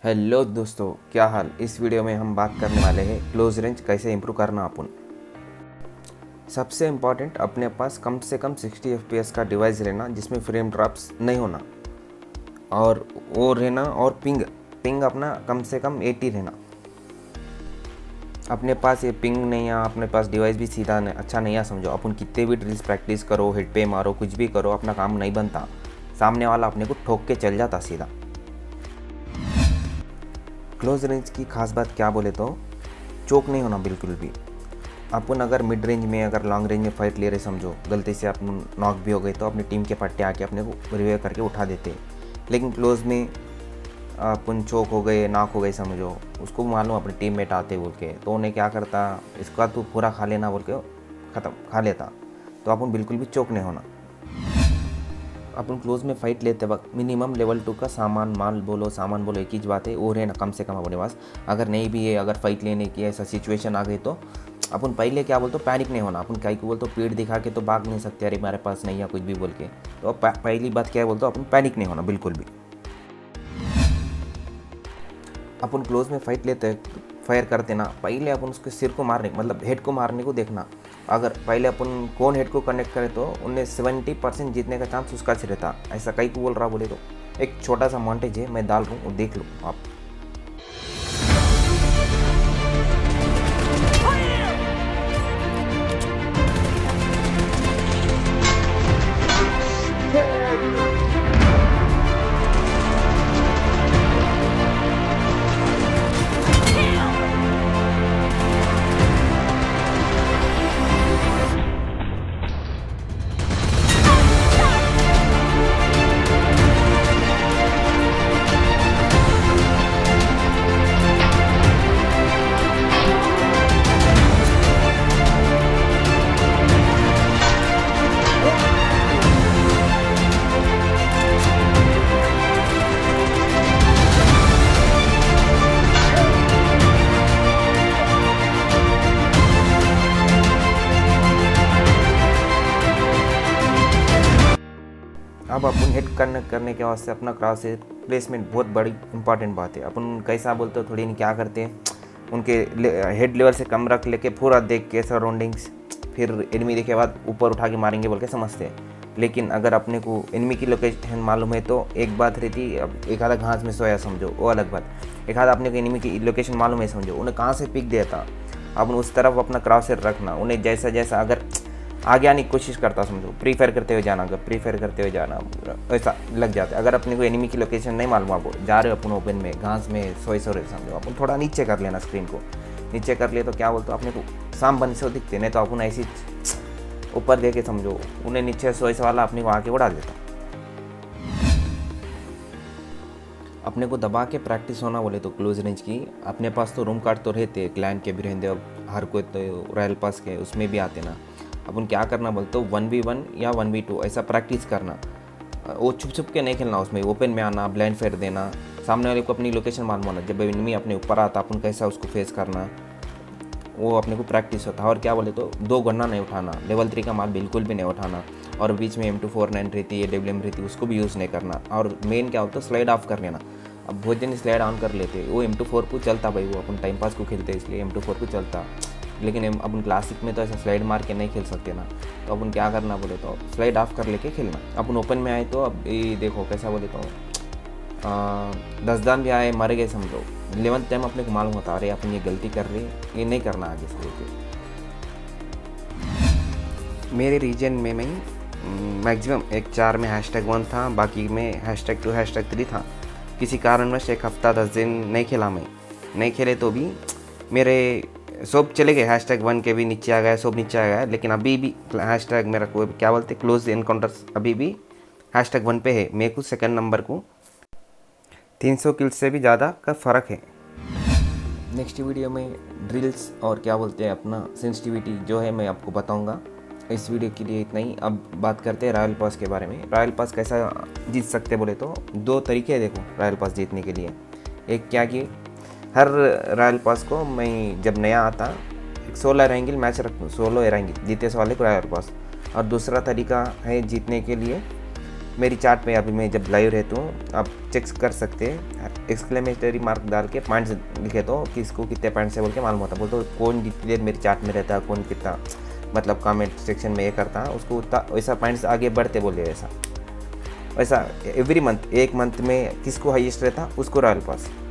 Hello दोस्तों, क्या हाल। इस वीडियो में हम बात करने वाले हैं क्लोज रेंज कैसे इम्प्रूव करना अपन। सबसे इम्पॉर्टेंट, अपने पास कम से कम 60 FPS का डिवाइस रहना जिसमें फ्रेम ड्रॉप्स नहीं होना, और वो रहना, और पिंग अपना कम से कम 80 रहना। अपने पास ये पिंग नहीं है, अपने पास डिवाइस भी सीधा नहीं, अच्छा नहीं है समझो। अपन कितने भी ड्रिल्स प्रैक्टिस करो, हिट पे मारो, कुछ भी करो, अपना काम नहीं बनता। सामने वाला अपने को ठोक के चल जाता सीधा। क्लोज रेंज की खास बात क्या बोले तो चोक नहीं होना बिल्कुल भी। अपन अगर मिड रेंज में, अगर लॉन्ग रेंज में फाइट ले रहे समझो, गलती से अपन नॉक भी हो गए तो अपनी टीम के पट्टे आके अपने को रिवाइव करके उठा देते। लेकिन क्लोज में अपन चोक हो गए, नॉक हो गए समझो, उसको मालूम अपने टीममेट आते बोल के, तो उन्हें क्या करता, इसका तो पूरा खा लेना बोल के ख़त्म खा लेता। तो अपन बिल्कुल भी चोक नहीं होना। अपन क्लोज में फाइट लेते वक्त मिनिमम लेवल 2 का सामान बोलो एक ही बात है, वो रहना कम से कम अपने पास। अगर नहीं भी है, अगर फाइट लेने की ऐसा सिचुएशन आ गई तो अपन पहले क्या बोलते, पैनिक नहीं होना। अपन क्या बोलते, पीठ दिखा के तो भाग नहीं सकते, अरे हमारे पास नहीं है कुछ भी बोल के। तो पहली बात क्या बोलते, अपन पैनिक नहीं होना बिल्कुल भी। अपन क्लोज में फाइट लेते फायर करते ना, पहले अपन उसके सिर को मारने, मतलब हेड को मारने को देखना। अगर पहले अपन कौन हेड को कनेक्ट करे तो उन्हें 70% जीतने का चांस उसका से रहता। ऐसा कहीं को बोल रहा बोले तो एक छोटा सा मॉन्टेज है, मैं डाल रहा हूँ, देख लो आप। अब अपन हिट करने के वास्ते अपना क्रॉस प्लेसमेंट बहुत बड़ी इंपॉर्टेंट बात है। अपन कैसा बोलते हो, थोड़ी नहीं क्या करते हैं, उनके हेड लेवल से कम रख लेके पूरा देख के सराउंडिंग्स, फिर एनिमी देखे बाद ऊपर उठा के मारेंगे बोल के समझते हैं। लेकिन अगर अपने को एनिमी की लोकेशन मालूम है तो एक बात रहती, अब एक आधा घास में सोया समझो वो अलग बात। एक आधा अपने को एनिमी की लोकेशन मालूम है समझो, उन्हें कहाँ से पिक दिया था, अपन उस तरफ अपना क्रॉस रखना। उन्हें जैसा जैसा अगर आगे आने की कोशिश करता समझो, प्रीफेयर करते हुए जाना, अगर प्रीफेयर करते हुए जाना ऐसा लग जाता है। अगर अपने को एनिमी की लोकेशन नहीं मालूम, आप जा रहे हो अपन ओपन में घास में सोए समझो, अपन थोड़ा नीचे कर लेना, स्क्रीन को नीचे कर लिए तो क्या बोलते अपने को साम बन से दिखते, नहीं तो अपन ऐसी ऊपर दे के समझो उन्हें नीचे सोए वाला अपने को आके उड़ा देता। अपने को दबा के प्रैक्टिस होना बोले तो क्लोज रेंज की अपने पास तो रूम कार्ड तो रहते, क्लैन के भी रहते, अब हर कोई तो रॉयल पास के उसमें भी आते ना। अपन क्या करना बोलते हो, 1v1 या 1v2 ऐसा प्रैक्टिस करना। वो छुप के नहीं खेलना, उसमें ओपन में आना, ब्लाइंड फेयर देना, सामने वाले को अपनी लोकेशन मालूम होना। जब एनिमी अपने ऊपर आता अपन कैसा उसको फेस करना, वो अपने को प्रैक्टिस होता है। और क्या बोले तो 2 गन्ना नहीं उठाना, लेवल 3 का माल बिल्कुल भी नहीं उठाना, और बीच में M249 रहती है, AWM रहती है, उसको भी यूज़ नहीं करना। और मेन क्या होता है, स्लाइड ऑफ कर लेना। अब बहुत जन स्लाइड ऑन कर लेते, वो M24 को चलता भाई, वो अपन टाइम पास को खेलते इसलिए M24 को चलता। लेकिन अपन क्लासिक में तो ऐसा स्लाइड मार के नहीं खेल सकते ना, तो अपन क्या करना बोले तो स्लाइड ऑफ कर लेके खेलना। अपन ओपन में आए तो अब ये देखो कैसा बोले तो 10 दान भी आए, मर गए समझो, 11th टाइम अपने को मालूम होता, अरे अपन ये गलती कर रहे, ये नहीं करना आगे से लेके। मेरे रीजन में मैक्सिमम एक 4 में #1 था, बाकी में #2 #3 था। किसी कारणवश एक हफ्ता 10 दिन नहीं खेला, मैं नहीं खेले तो भी मेरे सब चले गए, #1 के भी नीचे आ गया, सब नीचे आ गया। लेकिन अभी भी हैशटैग मेरा कोई क्या बोलते क्लोज एनकाउंटर्स अभी भी #1 पे है। मेरे को सेकंड नंबर को 300 किल्स से भी ज़्यादा का फ़र्क है। नेक्स्ट वीडियो में ड्रिल्स और क्या बोलते हैं अपना सेंसिटिविटी जो है मैं आपको बताऊंगा। इस वीडियो के लिए इतना ही। अब बात करते हैं रॉयल पास के बारे में। रॉयल पास कैसा जीत सकते बोले तो 2 तरीके हैं देखो रॉयल पास जीतने के लिए। एक क्या कि हर रॉयल पास को मैं जब नया आता एक 16 रैंकिल मैच रखूँ, 16 रैंकिल जीते वाले को रॉयल पास। और दूसरा तरीका है जीतने के लिए मेरी चार्ट में अभी मैं जब लाइव रहता हूँ, आप चेक कर सकते हैं, एक्सक्लेमेटरी मार्क डाल के पॉइंट्स लिखे तो किसको कितने पॉइंट्स है बोल के मालूम होता। बोल तो कौन जितनी देर मेरी चार्ट में रहता है, कौन कितना मतलब कमेंट सेक्शन में ये करता है, उसको उतना वैसा पॉइंट्स आगे बढ़ते बोले। वैसा एवरी मंथ, एक मंथ में किसको हाईएस्ट रहता उसको रॉयल पास।